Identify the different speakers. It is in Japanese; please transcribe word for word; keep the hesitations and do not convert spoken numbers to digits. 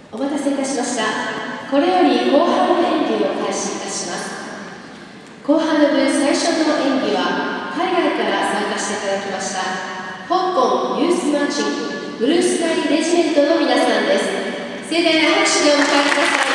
Speaker 1: お待たせいたしました。これより後半の演技を開始いたします。後半の部最初の演技は海外から参加していただきました香港ユースマーチングブルースカイレジメントの皆さんです。盛大な拍手でお迎えください。